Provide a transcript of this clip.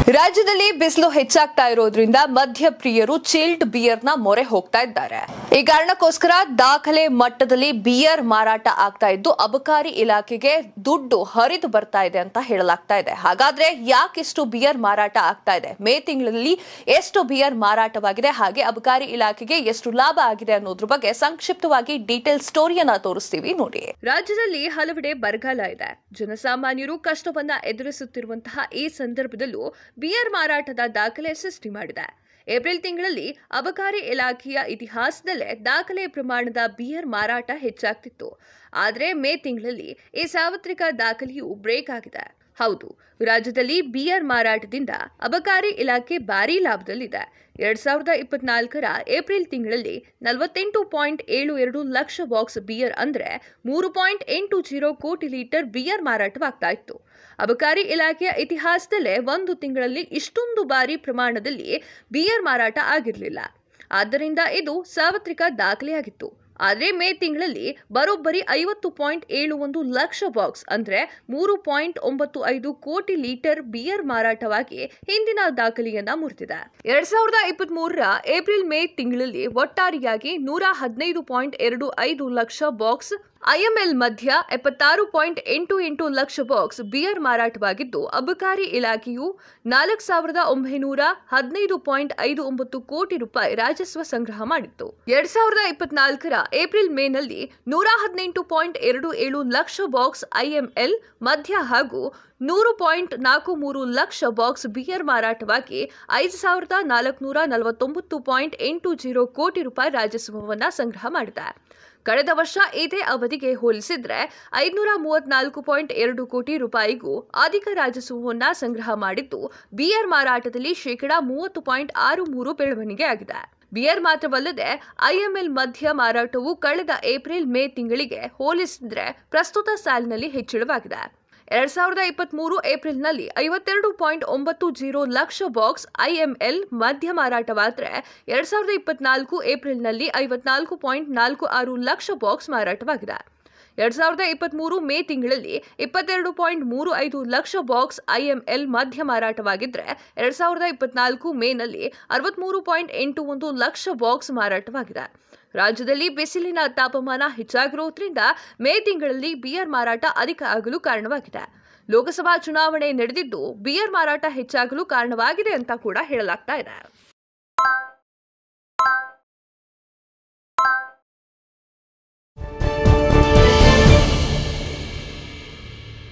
ರಾಜ್ಯದಲ್ಲಿ ಬಿಸಿಲು ಹೆಚ್ಚಾಗ್ತಾ ಇರೋದ್ರಿಂದ ಮದ್ಯಪ್ರಿಯರು ಚಿಲ್ಡ್ ಬಿಯರ್ನ ಮೊರೆ ಹೋಗ್ತಾ ಇದ್ದಾರೆ. ಈ ಕಾರಣಕ್ಕೋಸ್ಕರ ದಾಖಲೆ ಮಟ್ಟದಲ್ಲಿ ಬಿಯರ್ ಮಾರಾಟ ಆಗ್ತಾ ಇದ್ದು ಅಬಕಾರಿ ಇಲಾಖೆಗೆ ದುಡ್ಡು ಹರಿದು ಬರ್ತಾ ಇದೆ ಅಂತ ಹೇಳಲಾಗ್ತಾ ಇದೆ. ಹಾಗಾದ್ರೆ ಯಾಕಿಷ್ಟು ಬಿಯರ್ ಮಾರಾಟ ಆಗ್ತಾ ಇದೆ? ಮೇ ತಿಂಗಳಲ್ಲಿ ಎಷ್ಟು ಬಿಯರ್ ಮಾರಾಟವಾಗಿದೆ, ಹಾಗೆ ಅಬಕಾರಿ ಇಲಾಖೆಗೆ ಎಷ್ಟು ಲಾಭ ಆಗಿದೆ ಅನ್ನೋದ್ರ ಬಗ್ಗೆ ಸಂಕ್ಷಿಪ್ತವಾಗಿ ಡೀಟೇಲ್ ಸ್ಟೋರಿಯನ್ನ ತೋರಿಸ್ತೀವಿ ನೋಡಿ. ರಾಜ್ಯದಲ್ಲಿ ಹಲವೆಡೆ ಬರಗಾಲ ಇದೆ. ಜನಸಾಮಾನ್ಯರು ಕಷ್ಟವನ್ನ ಎದುರಿಸುತ್ತಿರುವಂತಹ ಈ ಸಂದರ್ಭದಲ್ಲೂ ಬಿಯರ್ ಮಾರಾಟದ ದಾಖಲೆ ಸೃಷ್ಟಿ ಮಾಡಿದೆ. ಏಪ್ರಿಲ್ ತಿಂಗಳಲ್ಲಿ ಅಬಕಾರಿ ಇಲಾಖೆಯ ಇತಿಹಾಸದಲ್ಲೇ ದಾಖಲೆ ಪ್ರಮಾಣದ ಬಿಯರ್ ಮಾರಾಟ ಹೆಚ್ಚಾಗ್ತಿತ್ತು. ಆದರೆ ಮೇ ತಿಂಗಳಲ್ಲಿ ಈ ಸಾರ್ವತ್ರಿಕ ದಾಖಲೆಯು ಬ್ರೇಕ್ ಆಗಿದೆ. ಹೌದು, ರಾಜ್ಯದಲ್ಲಿ ಬಿಯರ್ ಮಾರಾಟದಿಂದ ಅಬಕಾರಿ ಇಲಾಖೆ ಭಾರೀ ಲಾಭದಲ್ಲಿದೆ. 2024ರ ಏಪ್ರಿಲ್ ತಿಂಗಳಲ್ಲಿ 48.72 ಲಕ್ಷ ಬಾಕ್ಸ್ ಬಿಯರ್ ಅಂದ್ರೆ 3.80 ಕೋಟಿ ಲೀಟರ್ ಬಿಯರ್ ಮಾರಾಟವಾಗ್ತಾ ಇತ್ತು. ಅಬಕಾರಿ ಇಲಾಖೆಯ ಇತಿಹಾಸದಲ್ಲೇ ಒಂದು ತಿಂಗಳಲ್ಲಿ ಇಷ್ಟೊಂದು ಭಾರಿ ಪ್ರಮಾಣದಲ್ಲಿ ಬಿಯರ್ ಮಾರಾಟ ಆಗಿರಲಿಲ್ಲ. ಆದ್ದರಿಂದ ಇದು ಸಾರ್ವತ್ರಿಕ ದಾಖಲೆಯಾಗಿತ್ತು. ಆದರೆ ಮೇ ತಿಂಗಳಲ್ಲಿ ಬರೋಬ್ಬರಿ 50.71 ಲಕ್ಷ ಬಾಕ್ಸ್ ಅಂದ್ರೆ 3.95 ಕೋಟಿ ಲೀಟರ್ ಬಿಯರ್ ಮಾರಾಟವಾಗಿ ಹಿಂದಿನ ದಾಖಲೆಯನ್ನ ಮುರಿದಿದೆ. 2023ರ ಏಪ್ರಿಲ್ ಮೇ ತಿಂಗಳಲ್ಲಿ ಒಟ್ಟಾರೆಯಾಗಿ 115.25 ಲಕ್ಷ ಬಾಕ್ಸ್ ಐಎಂಎಲ್ ಮಧ್ಯ 76.88 ಲಕ್ಷ ಬಾಕ್ಸ್ ಬಿಯರ್ ಮಾರಾಟವಾಗಿದ್ದು ಅಬಕಾರಿ ಇಲಾಖೆಯು 4,915.59 ಕೋಟಿ ರೂಪಾಯಿ ರಾಜಸ್ವ ಸಂಗ್ರಹ ಮಾಡಿತ್ತು. 2024ರ ಏಪ್ರಿಲ್ ಮೇನಲ್ಲಿ 118.27 ಲಕ್ಷ ಬಾಕ್ಸ್ ಐಎಂಎಲ್ ಮಧ್ಯ ಹಾಗೂ 100.43 ಲಕ್ಷ ಬಾಕ್ಸ್ ಬಿಯರ್ ಮಾರಾಟವಾಗಿ 5,449.80 ಕೋಟಿ ರೂಪಾಯಿ ರಾಜಸ್ವವನ್ನ ಸಂಗ್ರಹ ಮಾಡಿದೆ. ಕಳೆದ ವರ್ಷ ಇದೇ ಅವಧಿಗೆ ಹೋಲಿಸಿದ್ರೆ 534.2 ಕೋಟಿ ರೂಪಾಯಿಗೂ ಅಧಿಕ ರಾಜಸ್ವವನ್ನ ಸಂಗ್ರಹ ಮಾಡಿದ್ದು ಬಿಯರ್ ಮಾರಾಟದಲ್ಲಿ ಶೇಕಡಾ 30.63 ಬೆಳವಣಿಗೆ ಆಗಿದೆ. ಬಿಯರ್ ಮಾತ್ರವಲ್ಲದೆ ಐಎಂಎಲ್ ಮಧ್ಯ ಮಾರಾಟವು ಕಳೆದ ಏಪ್ರಿಲ್ ಮೇ ತಿಂಗಳಿಗೆ ಹೋಲಿಸಿದ್ರೆ ಪ್ರಸ್ತುತ ಸಾಲಿನಲ್ಲಿ ಹೆಚ್ಚಳವಾಗಿದೆ. 2023 ಏಪ್ರಿಲ್ನಲ್ಲಿ 52.90 ಲಕ್ಷ ಬಾಕ್ಸ್ ಐಎಂಎಲ್ ಮಧ್ಯ ಮಾರಾಟವಾದರೆ 2024 ಏಪ್ರಿಲ್ನಲ್ಲಿ 54.46 ಲಕ್ಷ ಬಾಕ್ಸ್ ಮಾರಾಟವಾಗಿದೆ. 2023 ಮೇ ತಿಂಗಳಲ್ಲಿ 22.35 ಲಕ್ಷ ಬಾಕ್ಸ್ ಐಎಂಎಲ್ ಮಧ್ಯ ಮಾರಾಟವಾಗಿದ್ದರೆ 2024 ಮೇನಲ್ಲಿ 63.81 ಲಕ್ಷ ಬಾಕ್ಸ್ ಮಾರಾಟವಾಗಿದೆ. ರಾಜ್ಯದಲ್ಲಿ ಬಿಸಿಲಿನ ತಾಪಮಾನ ಹೆಚ್ಚಾಗಿರುವುದರಿಂದ ಮೇ ತಿಂಗಳಲ್ಲಿ ಬಿಯರ್ ಮಾರಾಟ ಅಧಿಕ ಆಗಲು ಕಾರಣವಾಗಿದೆ. ಲೋಕಸಭಾ ಚುನಾವಣೆ ನಡೆದಿದ್ದು ಬಿಯರ್ ಮಾರಾಟ ಹೆಚ್ಚಾಗಲು ಕಾರಣವಾಗಿದೆ ಅಂತ ಕೂಡ ಹೇಳಲಾಗ್ತಾ ಇದೆ.